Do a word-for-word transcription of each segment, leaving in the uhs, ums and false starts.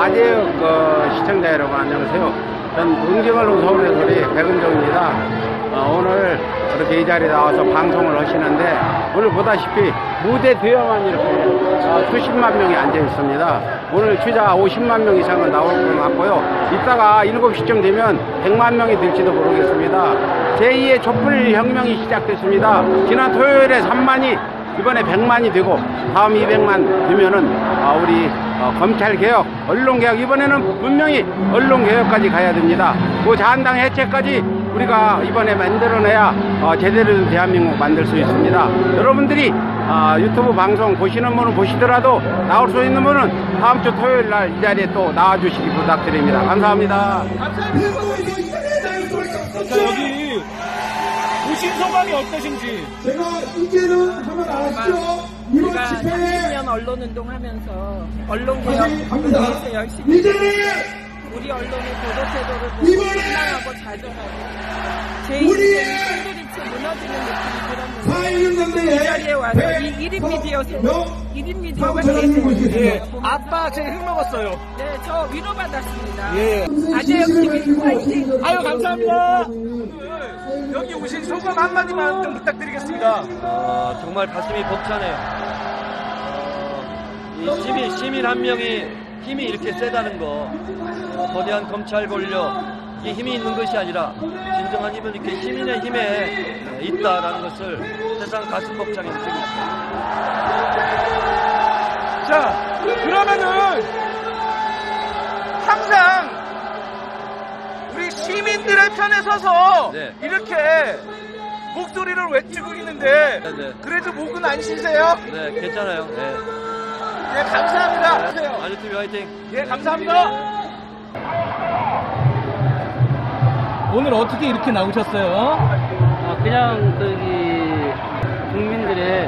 아재역 그 시청자 여러분 안녕하세요. 전 응징언론 서울의 소리 백은종입니다. 어, 오늘 이렇게 이 자리에 나와서 방송을 하시는데 오늘 보다시피 무대 뒤에만 이렇게 어, 수십만 명이 앉아 있습니다. 오늘 주자 오십만 명 이상은 나올 것 같고요. 이따가 일곱 시쯤 되면 백만 명이 될지도 모르겠습니다. 제이의 촛불 혁명이 시작됐습니다. 지난 토요일에 삼만이 이번에 백만이 되고 다음 이백만 되면은 어, 우리 어, 검찰개혁, 언론개혁, 이번에는 분명히 언론개혁까지 가야 됩니다. 그 자한당 해체까지 우리가 이번에 만들어내야 어, 제대로 된 대한민국 만들 수 있습니다. 여러분들이 어, 유튜브 방송 보시는 분은 보시더라도 나올 수 있는 분은 다음 주 토요일 날 이 자리에 또 나와주시기 부탁드립니다. 감사합니다. 감사합니다. 자, 여기 오신 소감이 어떠신지? 제가 이제는 하면 알았죠? 이번 제가 집회에 삼십 년 언론운동하면서 언론개혁 갑니다. 위해서 열심히 이제는 우리 언론의 보도태도를 보고 이번에 실망하고 좌절하고 제 우리 인생이 샌드위치 무너지는 느낌이 들었는데 사일육 년대에 이 자리에 와서 이 일 인 미디어 일 인 미디어가 되겠습니다. 예. 아빠 제가 힘 먹었어요. 네, 저 위로받았습니다. 예. 아재역 티비 파이팅! 아유, 감사합니다. 여기 오신 소감 한마디만 좀 부탁드리겠습니다. 어, 정말 가슴이 벅차네요. 어, 이 시민, 시민 한 명이 힘이 이렇게 세다는 거, 어, 거대한 검찰 권력, 이 힘이 있는 것이 아니라 진정한 힘은 이렇게 시민의 힘에 있다라는 것을 세상 가슴 벅차게 느끼고 있습니다. 자, 그러면은 항상 우리 시민들의 편에 서서 네. 이렇게 목소리를 외치고 있는데 네, 네. 그래도 목은 안 쉬세요? 네, 괜찮아요. 네. 네, 감사합니다. 네. 하세요. 안유티비 화이팅! 예, 감사합니다. 오늘 어떻게 이렇게 나오셨어요? 아, 그냥 저기 국민들의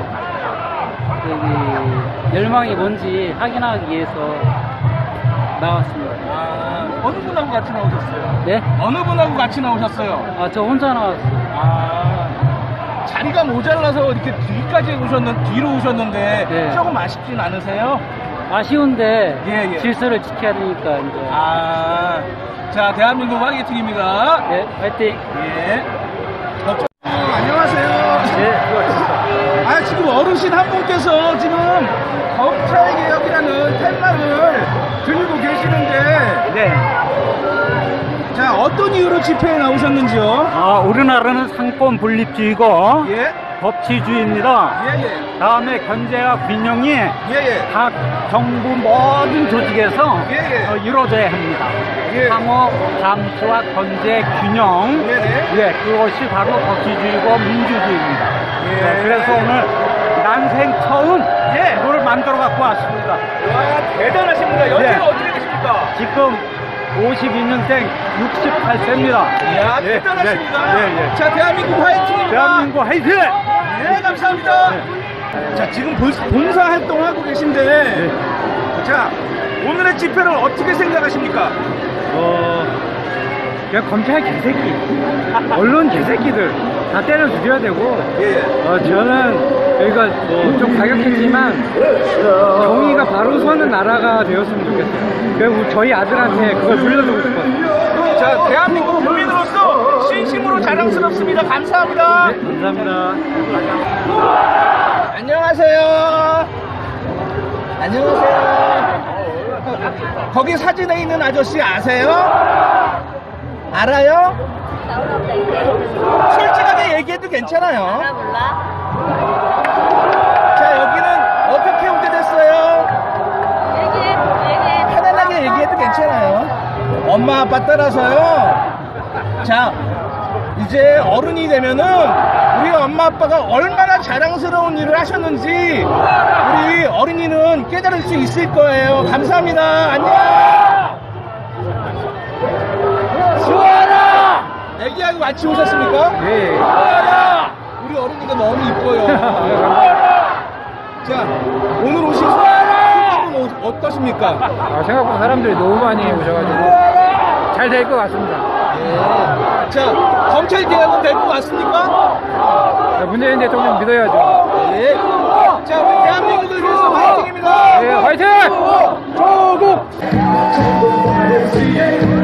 저기 열망이 뭔지 확인하기 위해서 나왔습니다. 아, 어느 분하고 같이 나오셨어요? 네? 어느 분하고 같이 나오셨어요? 아, 저 혼자 나왔어요. 아, 자리가 모자라서 이렇게 뒤까지 오셨는, 뒤로 오셨는데 네. 조금 아쉽진 않으세요? 아쉬운데 예, 예. 질서를 지켜야 되니까 이제. 아, 자, 대한민국 화이팅입니다. 네, 화이팅. 예. 어, 안녕하세요. 네, 아, 지금 어르신 한 분께서 지금 검찰개혁이라는 테마를 들고 계시는데, 네. 자, 어떤 이유로 집회에 나오셨는지요? 아, 우리나라는 상권 분립주의고 예, 법치주의입니다. 예, 예, 다음에 견제와 균형이 예, 예. 각 정부 모든 조직에서 예, 예. 어, 이루어져야 합니다. 예. 상호 잠수와 견제 균형, 네네. 예, 그것이 바로 법치주의고 민주주의입니다. 예. 네, 그래서 오늘 난생 처음 예. 이걸 만들어 갖고 왔습니다. 와, 대단하십니다. 연세가 네. 어떻게 되십니까? 지금 오십이 년생 육십팔 세입니다. 이야, 예, 대단하십니다. 네, 예, 예. 자, 대한민국 화이팅입니다. 대한민국 화이팅! 네, 감사합니다. 자, 지금 볼- 봉사활동하고 계신데, 자, 오늘의 집회를 어떻게 생각하십니까? 어, 그냥 검찰 개새끼, 언론 개새끼들 다 때려 죽여야 되고, 예. 어, 저는 여기가 뭐 좀 가격했지만 정의가 바로 서는 나라가 되었으면 좋겠어요. 그리고 저희 아들한테 그걸 물려주고 싶어요. 자, 대한민국 국민으로서 진심으로 자랑스럽습니다. 감사합니다. 네, 감사합니다. 안녕하세요. 안녕하세요. 거기 사진에 있는 아저씨 아세요? 알아요? 솔직하게 얘기해도 괜찮아요. 나 몰라? 자, 여기는 어떻게 오게 됐어요? 얘기해, 얘기해. 편안하게 얘기해도 괜찮아요. 엄마 아빠 따라서요. 자, 이제 어른이 되면은 우리 엄마 아빠가 얼마나 자랑스러운 일을 하셨는지 우리 어린이는 깨달을 수 있을 거예요. 감사합니다. 안녕. 수아라! 애기하고 같이 오셨습니까? 네. 수아라! 우리 어린이가 너무 이뻐요. 자, 오늘 오신 소감은 어떠십니까? 아, 생각보다 사람들이 너무 많이 오셔가지고 잘 될 것 같습니다. 예. 자, 검찰 개혁은 될 것 같습니까? 문재인 대통령 믿어야죠. 예. 자, 우리 대한민국을 위해서 화이팅입니다. 네, 화이팅! 조국! 지혜